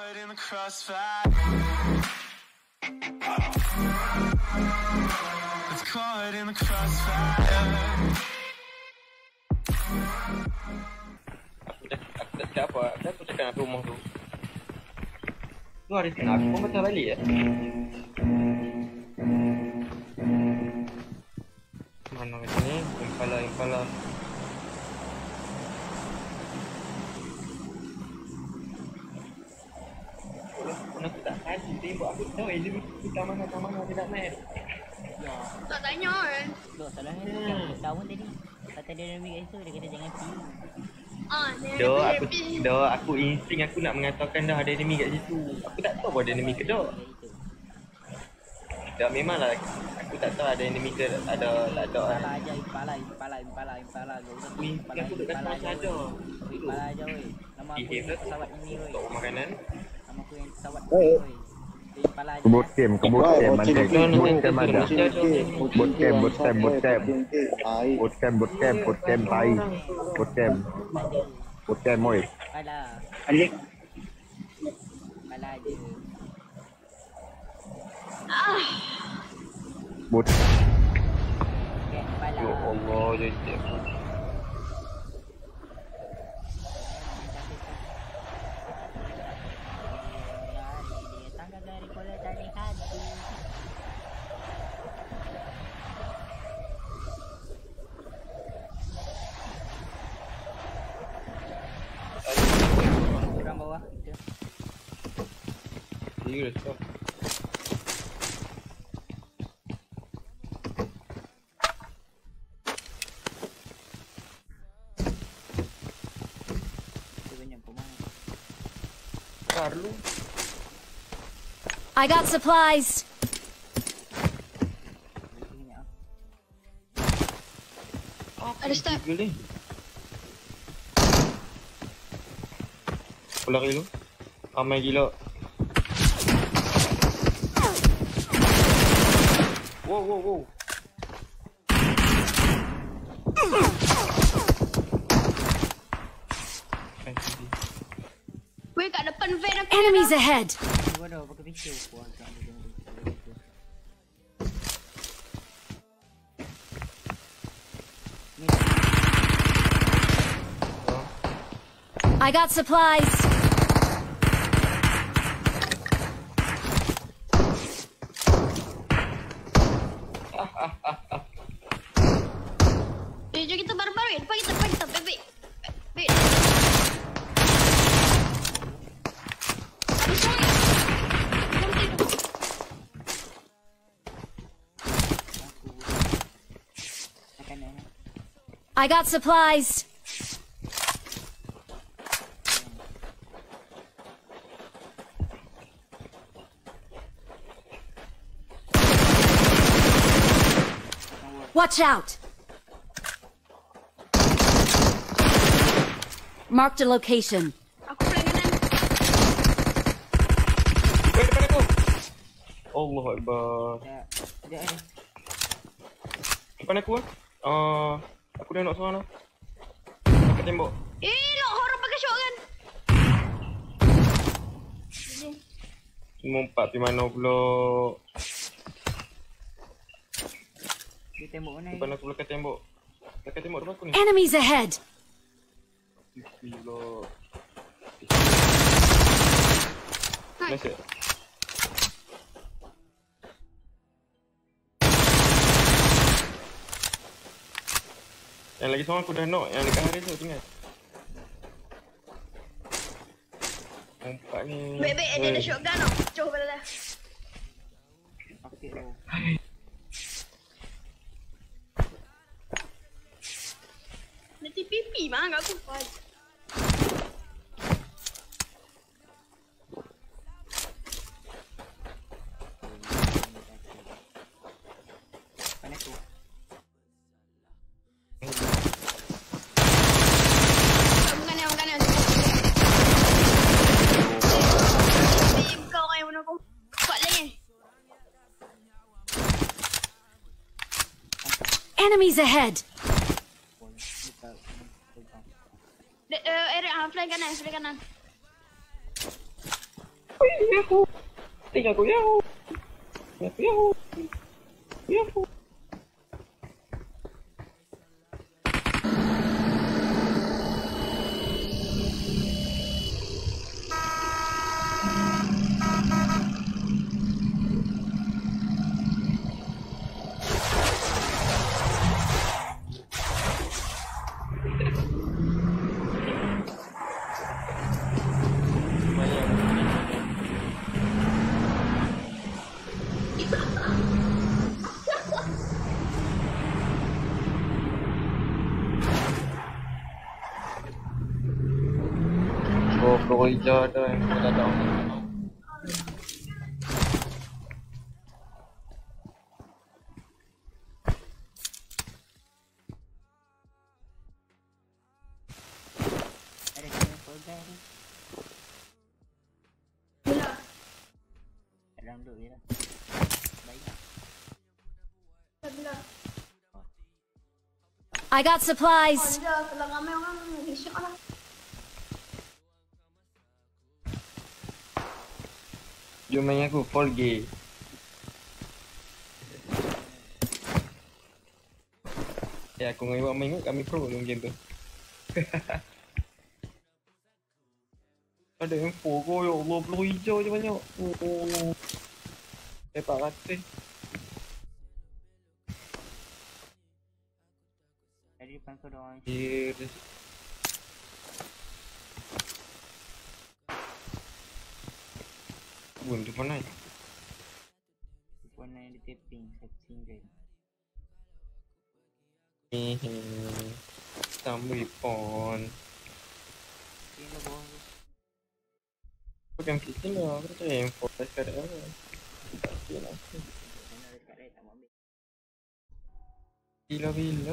caught in the crossfire. It's caught in the crossfire. Aku tak cakap apa. Aku cakap nak rumah tu. Tu hari tengah aku pun patah balik Mana macam ni? Impala. Aku tak tadi tembok aku tahu enemy kita mana tidak main. Ya. Tak tanya kan. Tak salahnya dia kawan tadi. Kata dia enemy kat situ dia kata jangan pilih. Aku insting aku nak mengatakan dah ada enemy kat situ. Aku tak tahu ada enemy ke dah. Dah memanglah aku tak tahu ada enemy ke tak ada. Impala aja impala. Aku duduk kat sana saja. Impala aja weh. Nama aku pesawat ini weh. Untuk makanan. Nama aku yang pesawat ini weh. Impala aja. Kebut camp ada. Bot camp oi. Alah. Impala aja. Bot. Impala. Ya Allah, jadi aku. Orang bawah kita. Serius kau. I got supplies. Ada step. Pulang dulu. Ramai gila. Wow. Weh kat depan van aku. Enemies ahead. Gua dah pakai pistol. Wah, jangan. I got supplies. Jom kita bareng-bareng. Depan kita. Baik. I got supplies. Watch out. Marked a location. Aku pelan kanan. Weh, depan aku. Allah Akbar. Dia. Depan aku aku dah nak seorang dah. Pakai tembok. Loh, orang pakai shotgun. Mumpat di mana pula? Dia tembok mana? Depan aku belakang tembok. Belakang tembok depan aku ni. Enemies ahead. Gila. Nice. Nice. Yang lagi seorang aku dah knock. Yang dekat Haris tu tinggal. Nampak ni. Baik, dia ada shotgun tau. Cuh pada dah. Pakai tu. Nanti pipi mah kat aku. Mana tu? Bukan. Kau yang bunuh aku. Kuat lagi. Enemies ahead. Eric, flank kanan. Yahoo! Tinggal aku Yahoo! Yahoo! Yahoo! Hijau tu yang kita tahu. Ada kena folder ni. Bila? Dalam duduk je lah. Baik. Bila? I got supplies. Bila kalau ramai orang risau lah. Jom main aku Fall Gay. Ya aku dengan Iwan main kot, kami pro dalam game tu. Ada M4 kau, ya Allah, peluru hijau je banyak. Oh. 400. Tadi depan kau ada orang. Cheers. Bun tu panai. Warna yang di taping, satu single. Tambah pon. Ini lah bawah tu. Bukan kita lah, aku cari M4 sekarang. Tak kira lah. Mana ada kat red tak mau ambil. Bila.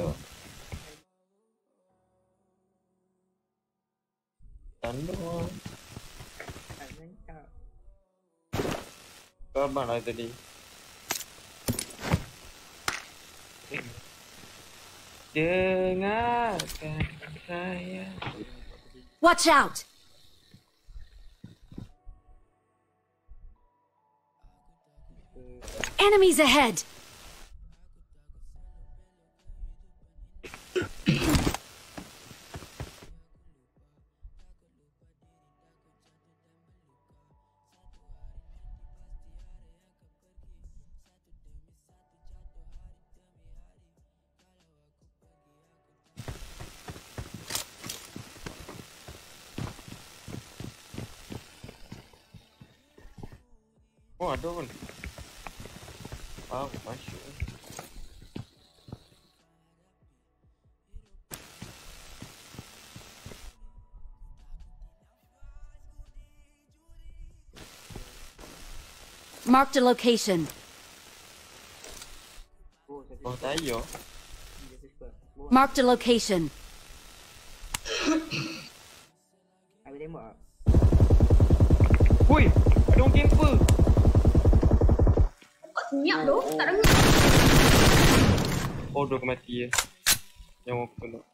Tanda. Tak mentak. Kabar lah tadi. Dengarkan saya. Watch out! Enemies ahead! Oh ada pun. Wow, masuk. Marked a location. Oh tayo. Marked a location. Aku tembak. Hui, ada orang camper. Kok senyap tu? Tak dengar. Oh, dua mati ya. Yang open tu.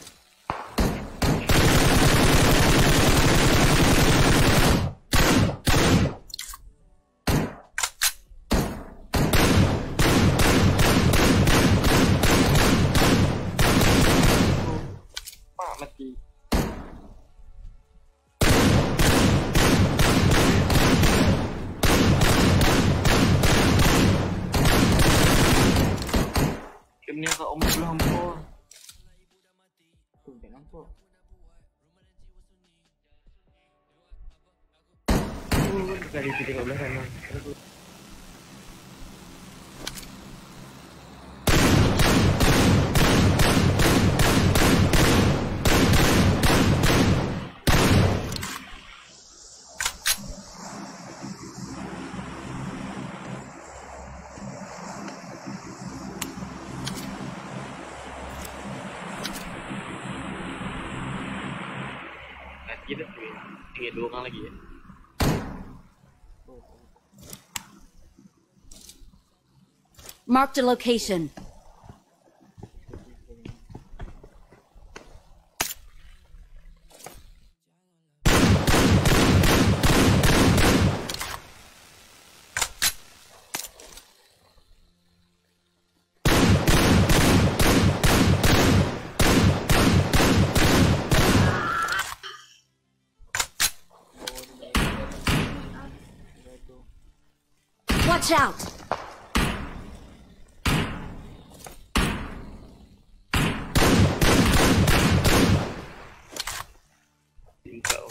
Mati. Kami agak belah hampur. Tu tak nampak. Dari kita tengok belah kanan. Kita tinggal dua orang lagi ya. Marked a location. Watch out! Kau.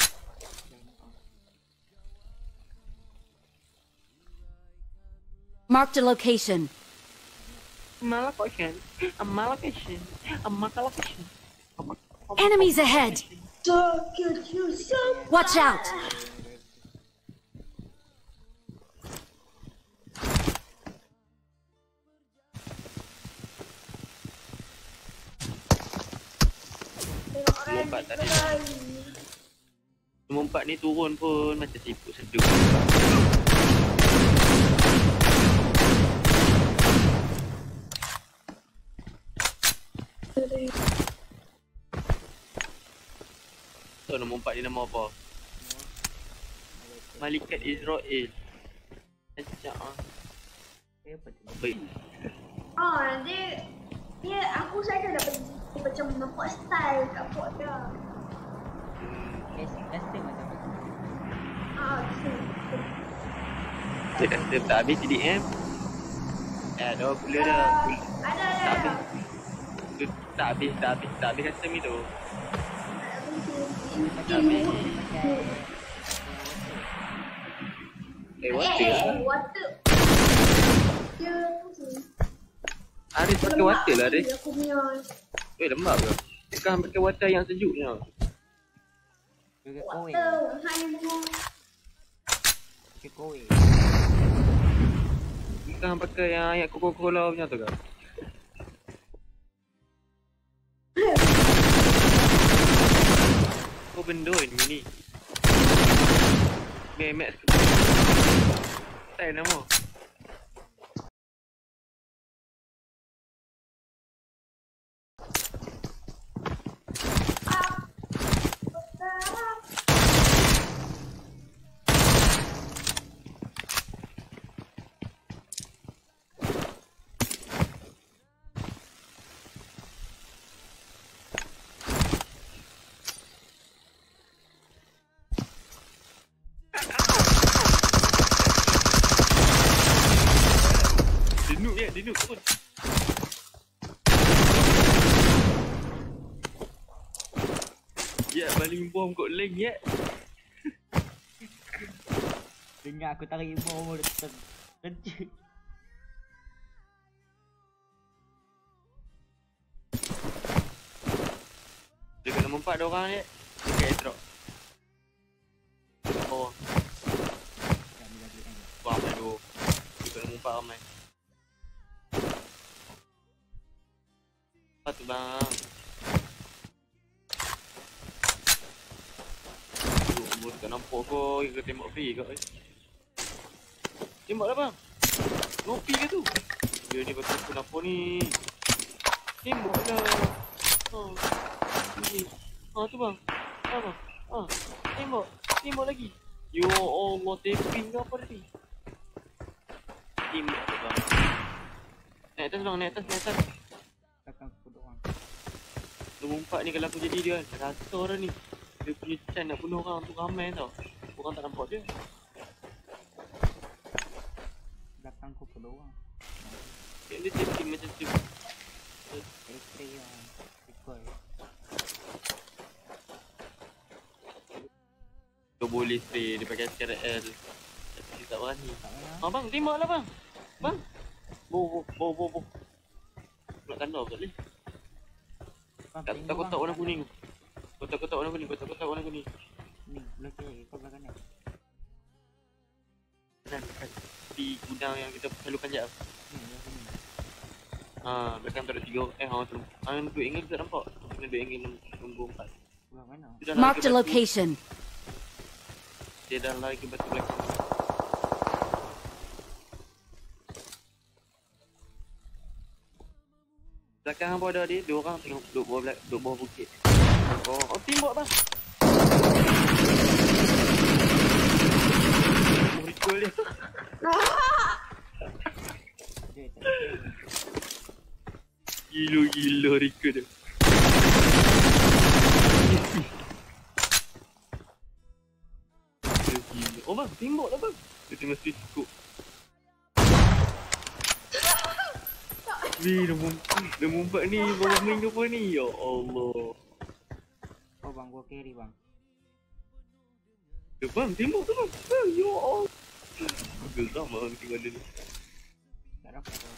Marked a location. Mallocation. Enemies ahead! So cute, you so Watch out! Tengok orang Lompat tadi. lagi. Nombor 4 ni turun pun macam siput sedut. So nombor 4 ni nama apa? Malikat Israel. Acak ah. Baik. Dia aku saja dah pergi macam nampak style kat port dia. Custom atau apa? Dia kata tak habis TDM. Ada pula dah. Ada. Tak habis. Tu tak habis custom itu. Tak habis. Water. Dia tu sih. Aris pakai water lah Aris. Aku punya. Lembab ke? Bukan pakai water yang sejuknya. Juga kowe. Water. Hai semua. Juga kowe. Bukan pakai yang ayat Coca-Cola punya tu ke? Apa benda ni? BMX ke? Tak nama. Dia nuk pun. Ya, baling bom kot leng ya. Dengar aku tarik bom dia terkejut. Dekat nombor 4 ada orang ya. Dekat airdrop. Oh. Ramai tu. Dekat nombor 4 ramai. Apa tu bang? Umur tak nampak kau, kita tembak free kau. Tembak lah bang. Ngopi ke tu? Dia ni betul kenapa ni? Tembak lah. Ni. Tu bang. Bang. Tembak. Tembak lagi. Ya Allah, taping ke apa tadi? Tembak tu bang. Naik atas bang, naik atas. Takkan aku doang. Nombor 4 ni kalau aku jadi dia kan, rasa orang ni dia punya chance nak bunuh orang tu ramai tau. Orang tak nampak dia. Belakang aku doang. Dia taping macam tu. Stay yang ikut. Kau boleh stay, dia pakai CRL. Tapi dia tak berani. Tak payah. Bang, tembak lah bang. Bang. Bo. Nak tanda kat ni. Kotak warna kuning. Kotak warna kuning. Ni, belah kiri, kau belah kanan. Kanan, di gudang yang kita perlukan jap. Ni, belah sini. Belakang tu ada 3 tu. Yang 2 angle tak nampak. Kena 2 angle nombor 4. Belah mana? Marked a location. Dia dah lari ke batu belakang. Belakang apa ada dia? 2 orang tengok duduk bawah bukit. Oh, tembak bang. Recall dia. Gila recall dia. Gila. Oh bang, tembak lah bang. Dia tengah switch scope. Wih, nombor 4 ni baru main ke apa ni? Ya Allah. Oh bang, gua carry bang. Bang, tembak tu bang. Ya Allah. Geram bang tengok dia ni. Tak dapat bang.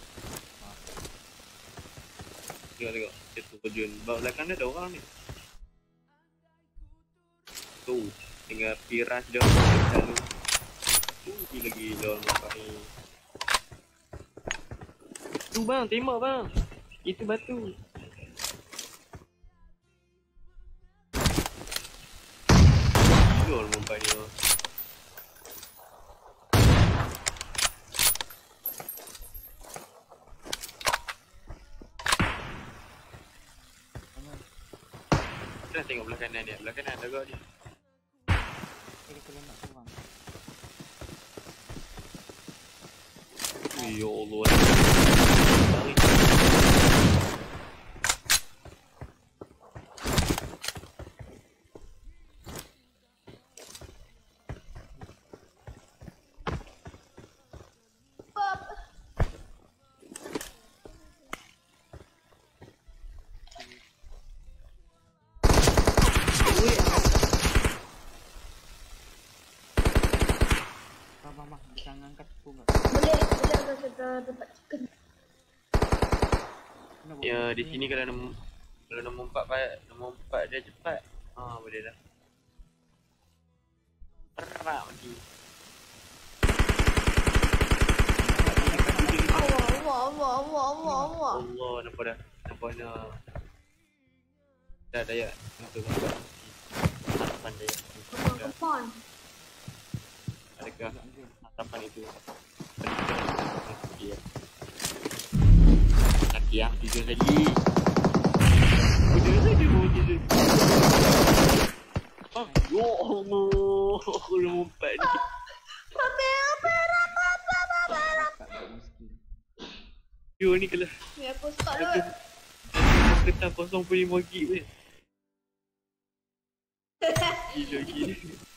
Tengok. Itu kejun. Bang, belakang dia ada orang ni. Tu. Tinggal piras dia. Lalu. Gila-gila nampak ni. Tu bang, tembak bang. Itu batu. Gila nampak ni bang. Kita tengok belah kanan dia. Belah kanan agak dia. Dia kena nak tu bang. Ya Allah. Bang, jangan angkat tu enggak. Boleh kita dapat chicken. Ya, di sini kalau nombor 4 dia cepat. Boleh dah. Perak mati. Allah. Allah, nampak dah. Nampak dah. Dah ya. Untuk nampak. Harapan dia. Come on. Adakah harapan itu? Ya. Kaki yang tidur tadi. Tidur saja mau tidur. Ya Allah. Aku lompat ni. Yo ni kalau Ni aku start dulu. kertas 0.5 gig ni. Gila.